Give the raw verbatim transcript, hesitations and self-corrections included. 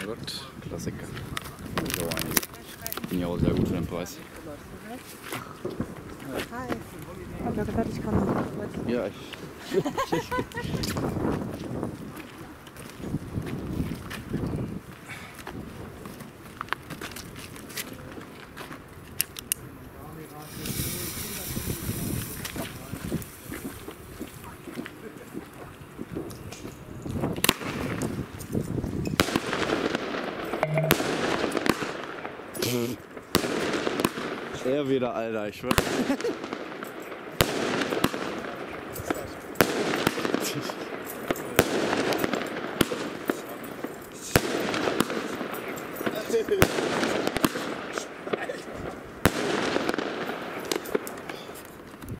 Gut. Klassiker. So einige. Bin ja auch sehr gut für den Preis. Hi. Ich habe gedacht, ich komme noch kurz. Ja, ich. Er wieder, Alter, ich schwör.